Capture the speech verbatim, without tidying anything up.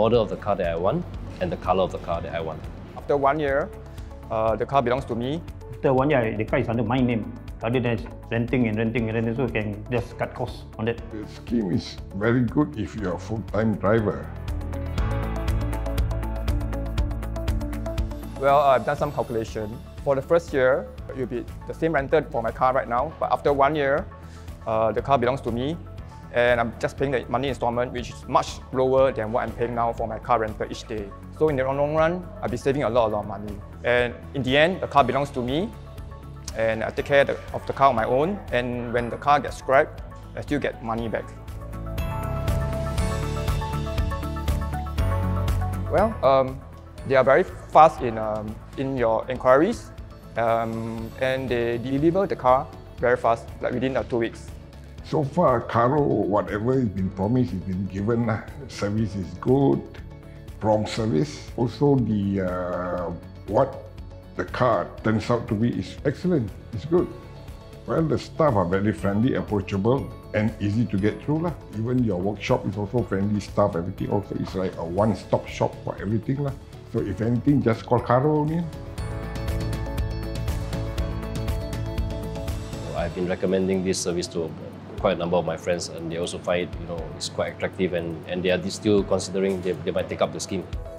model of the car that I want and the color of the car that I want. After one year, uh, the car belongs to me. After one year, the car is under my name. Rather than renting and renting and renting, so you can just cut costs on that. The scheme is very good if you're a full-time driver. Well, I've done some calculation. For the first year, it will be the same rental for my car right now, but after one year, uh, the car belongs to me, and I'm just paying the monthly installment, which is much lower than what I'm paying now for my car rental each day. So in the long run, I'll be saving a lot, a lot of money. And in the end, the car belongs to me, and I take care of the car on my own, and when the car gets scrapped, I still get money back. Well, um, they are very fast in, um, in your inquiries, um, and they deliver the car very fast, like within uh, two weeks. So far, Caro, whatever has been promised, has been given. Service is good, prompt service. Also, the uh, what the car turns out to be is excellent. It's good. Well, the staff are very friendly, approachable, and easy to get through lah. Even your workshop is also friendly staff. Everything also is like a one-stop shop for everything lah. So if anything, just call Caro only. I've been recommending this service to quite a number of my friends, and they also find it, you know, it's quite attractive, and, and they are still considering they, they might take up the scheme.